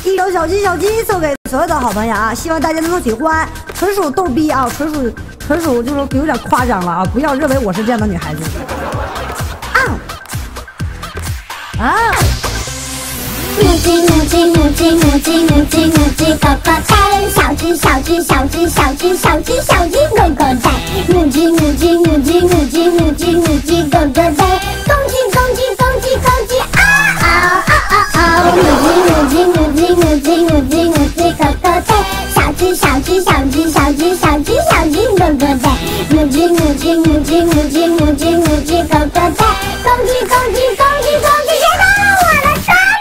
一条小鸡送给所有的好朋友啊，希望大家能喜欢，纯属逗逼啊，纯属就是有点夸张了啊，不要认为我是这样的女孩子。 母鸡狗狗蛋，小鸡狗狗蛋，母鸡狗狗蛋，公鸡啊啊啊啊啊！母鸡狗狗蛋，小鸡狗狗蛋，母鸡狗狗蛋，公鸡，谁到了我的手里？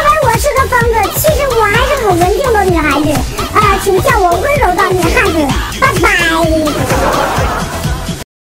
请叫我温柔的女汉子。